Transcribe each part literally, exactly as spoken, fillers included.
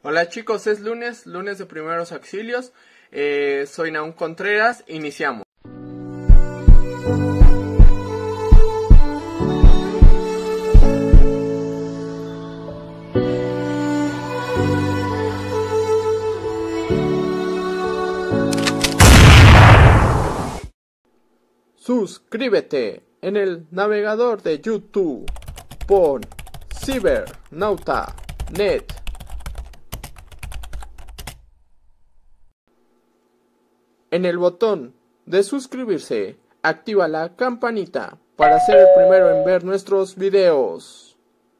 Hola chicos, es lunes, lunes de primeros auxilios. Eh, soy Naum Contreras, iniciamos. Suscríbete en el navegador de YouTube. Pon Cibernauta punto net. En el botón de suscribirse, activa la campanita para ser el primero en ver nuestros videos.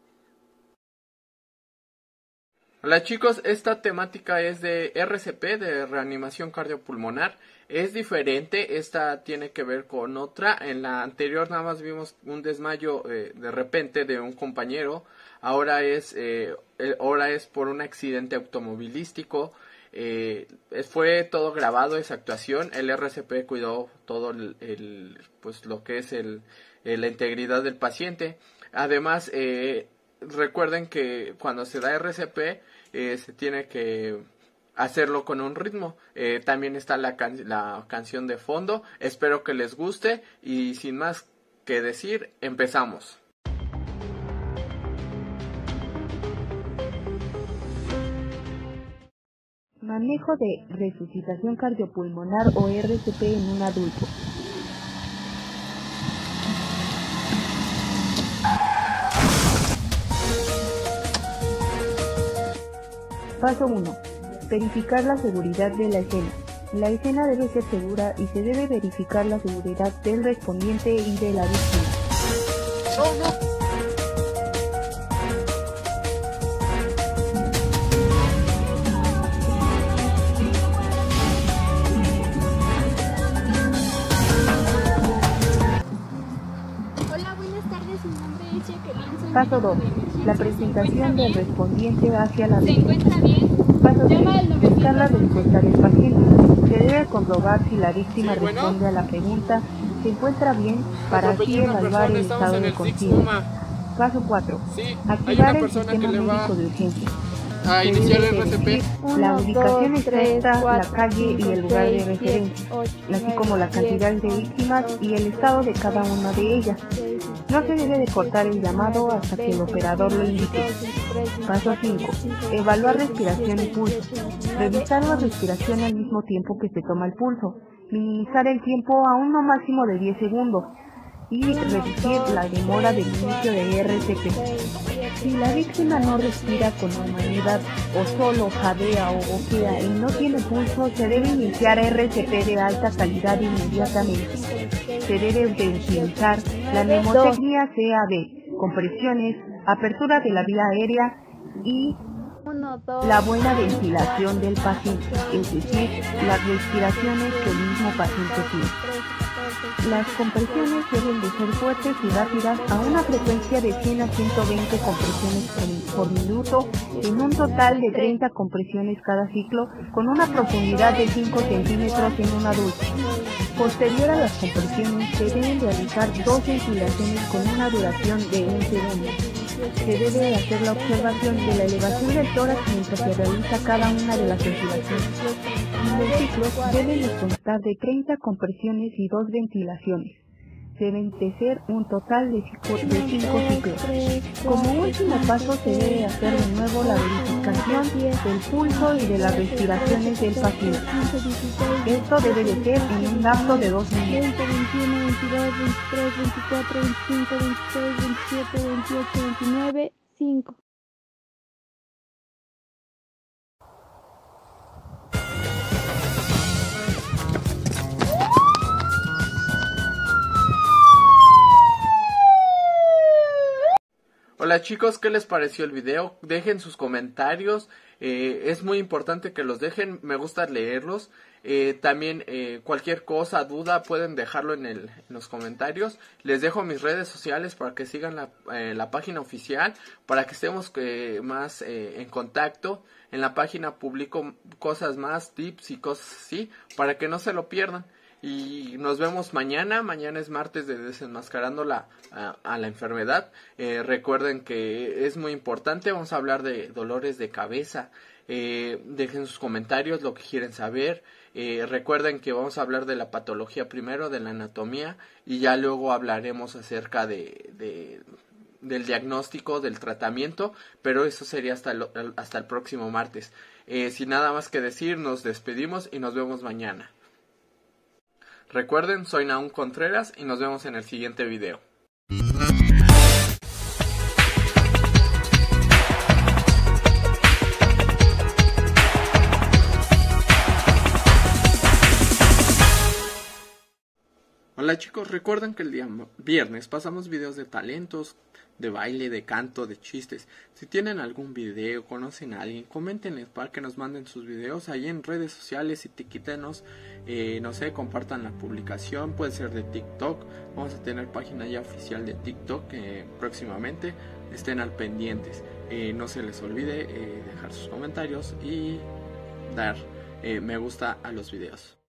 Hola chicos, esta temática es de R C P, de reanimación cardiopulmonar. Es diferente, esta tiene que ver con otra. En la anterior nada más vimos un desmayo eh, de repente de un compañero. Ahora es, eh, ahora es por un accidente automovilístico. Eh, fue todo grabado esa actuación. El R C P cuidó todo el, el pues lo que es el, el, la integridad del paciente. Además, eh, recuerden que cuando se da R C P eh, se tiene que hacerlo con un ritmo. Eh, también está la, can la canción de fondo. Espero que les guste y sin más que decir, empezamos. Manejo de resucitación cardiopulmonar o R C P en un adulto. Paso uno. Verificar la seguridad de la escena. La escena debe ser segura y se debe verificar la seguridad del respondiente y de la víctima. Oh, no. Paso dos. La presentación del respondiente hacia la víctima. Paso tres. Buscar la respuesta del paciente. Se debe comprobar si la víctima responde a la pregunta ¿se encuentra bien? Para así evaluar el estado de conciencia. Paso cuatro. Activar el sistema médico de urgencia. A iniciar el R C P. La ubicación exacta, la calle y el lugar de referencia, así como la cantidad de víctimas y el estado de cada una de ellas. No se debe de cortar el llamado hasta que el operador lo indique. Paso cinco. Evaluar respiración y pulso. Revisar la respiración al mismo tiempo que se toma el pulso. Minimizar el tiempo a un no máximo de diez segundos. Y reducir la demora del inicio de R C P. Si la víctima no respira con normalidad o solo jadea o boquea y no tiene pulso, se debe iniciar R C P de alta calidad inmediatamente. Se debe de utilizar la mnemotecnia C A B, compresiones, apertura de la vía aérea y la buena ventilación del paciente, es decir, las respiraciones que el mismo paciente tiene. Las compresiones deben de ser fuertes y rápidas a una frecuencia de cien a ciento veinte compresiones por, por minuto, en un total de treinta compresiones cada ciclo, con una profundidad de cinco centímetros en un adulto. Posterior a las compresiones se deben realizar dos ventilaciones con una duración de un segundo. Se debe hacer la observación de la elevación del tórax mientras se realiza cada una de las ventilaciones. En el ciclo deben de constar de treinta compresiones y dos ventilaciones. Deben de ser un total de cinco ciclos. Como último paso se debe hacer de nuevo la verificación del pulso y de las respiraciones del paciente. Esto debe de ser en un lapso de dos minutos. veinte, veintiuno, veintidós, veintitrés, veinticuatro, veinticinco, veintiséis, veintisiete, veintiocho, veintinueve, cinco. Hola chicos, ¿qué les pareció el video? Dejen sus comentarios, eh, es muy importante que los dejen, me gusta leerlos. Eh, también eh, cualquier cosa, duda, pueden dejarlo en, el, en los comentarios. Les dejo mis redes sociales para que sigan la, eh, la página oficial, para que estemos eh, más eh, en contacto. En la página publico cosas más, tips y cosas así, para que no se lo pierdan. Y nos vemos mañana. Mañana es martes de Desenmascarando la, a, a la enfermedad. Eh, recuerden que es muy importante. Vamos a hablar de dolores de cabeza. Eh, dejen sus comentarios lo que quieren saber. Eh, recuerden que vamos a hablar de la patología primero, de la anatomía. Y ya luego hablaremos acerca de... de del diagnóstico, del tratamiento, pero eso sería hasta el, hasta el próximo martes. Eh, sin nada más que decir, nos despedimos y nos vemos mañana. Recuerden, soy Naum Contreras y nos vemos en el siguiente video. Hola chicos, recuerden que el día viernes pasamos videos de talentos, de baile, de canto, de chistes. Si tienen algún video, conocen a alguien, coméntenles para que nos manden sus videos ahí en redes sociales, etiquétenos, eh, no sé, compartan la publicación, puede ser de TikTok. Vamos a tener página ya oficial de TikTok eh, próximamente, estén al pendientes. Eh, no se les olvide eh, dejar sus comentarios y dar eh, me gusta a los videos.